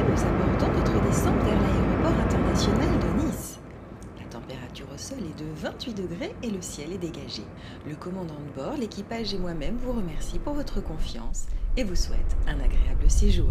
nous abordons notre descente vers l'aéroport international de Nice. La température au sol est de 28 degrés et le ciel est dégagé. Le commandant de bord, l'équipage et moi-même vous remercie pour votre confiance et vous souhaite un agréable séjour.